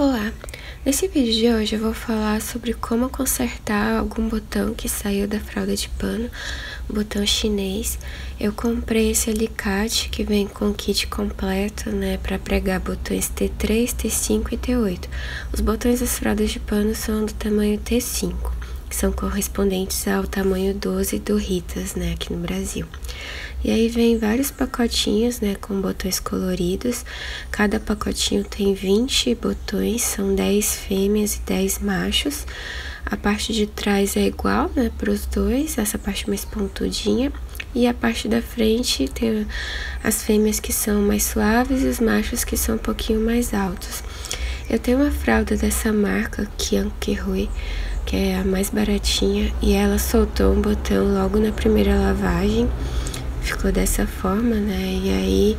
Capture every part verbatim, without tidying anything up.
Olá! Nesse vídeo de hoje eu vou falar sobre como consertar algum botão que saiu da fralda de pano, botão chinês. Eu comprei esse alicate que vem com o kit completo, né, para pregar botões T três, T cinco e T oito. Os botões das fraldas de pano são do tamanho T cinco, que são correspondentes ao tamanho doze do Ritas, né, aqui no Brasil. E aí vem vários pacotinhos, né, com botões coloridos. Cada pacotinho tem vinte botões, são dez fêmeas e dez machos. A parte de trás é igual, né, para os dois, essa parte mais pontudinha. E a parte da frente tem as fêmeas que são mais suaves e os machos que são um pouquinho mais altos. Eu tenho uma fralda dessa marca, Kian Rui, que é a mais baratinha, e ela soltou um botão logo na primeira lavagem. Ficou dessa forma, né? E aí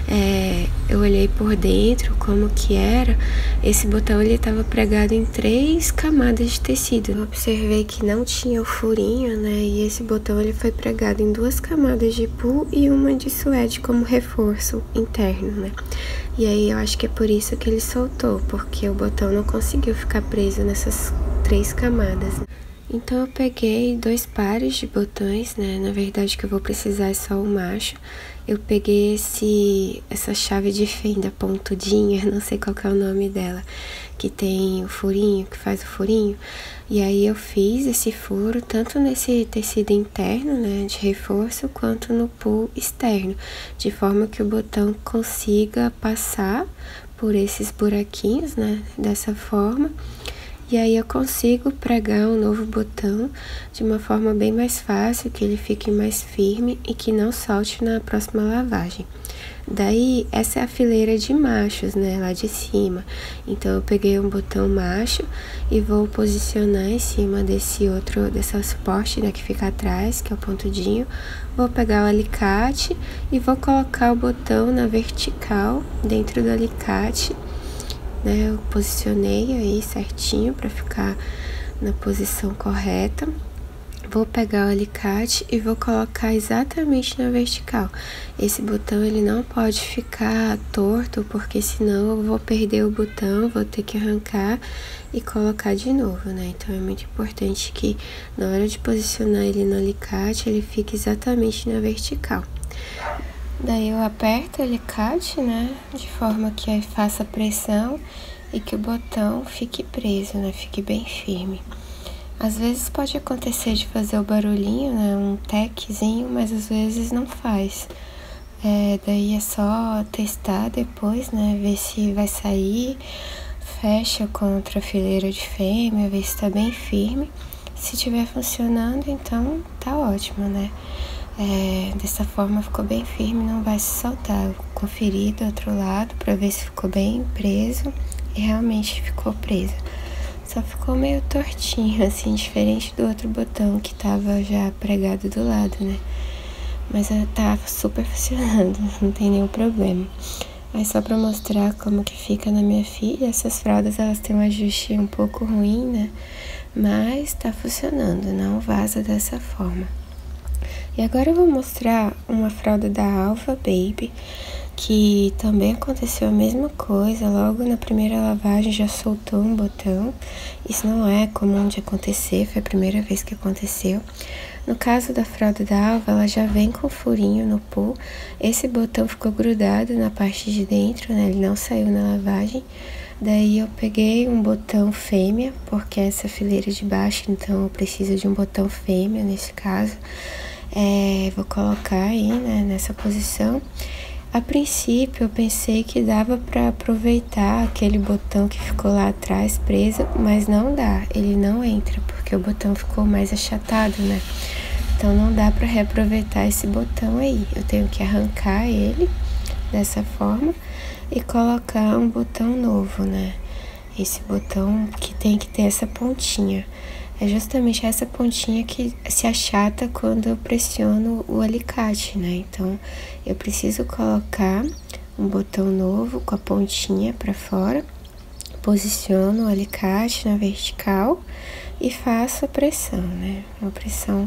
é, eu olhei por dentro como que era. Esse botão ele tava pregado em três camadas de tecido. Eu observei que não tinha o furinho, né? E esse botão ele foi pregado em duas camadas de pull e uma de suede como reforço interno, né? E aí eu acho que é por isso que ele soltou, porque o botão não conseguiu ficar preso nessas três camadas. Então eu peguei dois pares de botões, né, na verdade o que eu vou precisar é só o macho. Eu peguei esse, essa chave de fenda pontudinha, não sei qual que é o nome dela, que tem o furinho, que faz o furinho. E aí eu fiz esse furo tanto nesse tecido interno, né, de reforço, quanto no pull externo, de forma que o botão consiga passar por esses buraquinhos, né, dessa forma. E aí eu consigo pregar um novo botão de uma forma bem mais fácil, que ele fique mais firme e que não solte na próxima lavagem. Daí, essa é a fileira de machos, né, lá de cima. Então, eu peguei um botão macho e vou posicionar em cima desse outro, desse suporte, né, que fica atrás, que é o pontudinho. Vou pegar o alicate e vou colocar o botão na vertical, dentro do alicate. Né, eu posicionei aí certinho para ficar na posição correta. Vou pegar o alicate e vou colocar exatamente na vertical. Esse botão ele não pode ficar torto, porque senão eu vou perder o botão, vou ter que arrancar e colocar de novo, né? Então é muito importante que na hora de posicionar ele no alicate, ele fique exatamente na vertical. Daí eu aperto o alicate, né, de forma que faça pressão e que o botão fique preso, né, fique bem firme. Às vezes pode acontecer de fazer o barulhinho, né, um teczinho, mas às vezes não faz. É, daí é só testar depois, né, ver se vai sair, fecha contra a fileira de fêmea, ver se tá bem firme. Se tiver funcionando, então tá ótimo, né. É, dessa forma ficou bem firme, não vai se soltar. Eu conferi do outro lado pra ver se ficou bem preso e realmente ficou preso. Só ficou meio tortinho, assim, diferente do outro botão que tava já pregado do lado, né? Mas tá super funcionando, não tem nenhum problema. Mas só pra mostrar como que fica na minha filha, essas fraldas elas têm um ajuste um pouco ruim, né? Mas tá funcionando, não vaza dessa forma. E agora eu vou mostrar uma fralda da Alpha Baby, que também aconteceu a mesma coisa, logo na primeira lavagem já soltou um botão. Isso não é comum de acontecer, foi a primeira vez que aconteceu. No caso da fralda da Alva, ela já vem com furinho no pull. Esse botão ficou grudado na parte de dentro, né, ele não saiu na lavagem. Daí eu peguei um botão fêmea, porque essa fileira de baixo, então eu preciso de um botão fêmea nesse caso. É, vou colocar aí, né, nessa posição. A princípio eu pensei que dava para aproveitar aquele botão que ficou lá atrás preso, mas não dá, ele não entra, porque o botão ficou mais achatado, né? Então não dá para reaproveitar esse botão aí, eu tenho que arrancar ele dessa forma e colocar um botão novo, né? Esse botão que tem que ter essa pontinha. É justamente essa pontinha que se achata quando eu pressiono o alicate, né? Então, eu preciso colocar um botão novo com a pontinha para fora, posiciono o alicate na vertical e faço a pressão, né? Uma pressão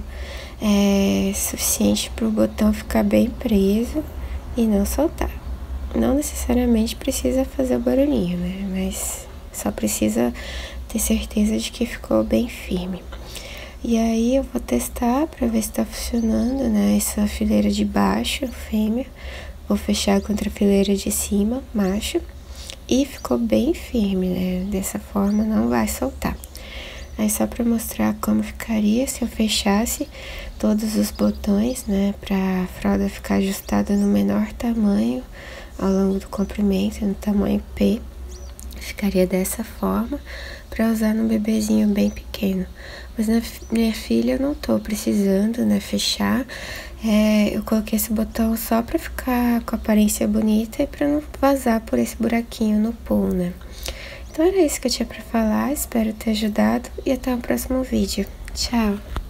é suficiente para o botão ficar bem preso e não soltar. Não necessariamente precisa fazer o barulhinho, né? Mas Só precisa ter certeza de que ficou bem firme. E aí eu vou testar para ver se tá funcionando, né? Essa fileira de baixo, fêmea. Vou fechar contra a fileira de cima, macho. E ficou bem firme, né? Dessa forma não vai soltar. Aí só para mostrar como ficaria se eu fechasse todos os botões, né? Pra fralda ficar ajustada no menor tamanho ao longo do comprimento, no tamanho P. Ficaria dessa forma para usar num bebezinho bem pequeno. Mas na minha filha eu não tô precisando, né, fechar. É, eu coloquei esse botão só para ficar com a aparência bonita e para não vazar por esse buraquinho no pool, né. Então era isso que eu tinha para falar, espero ter ajudado e até o próximo vídeo. Tchau!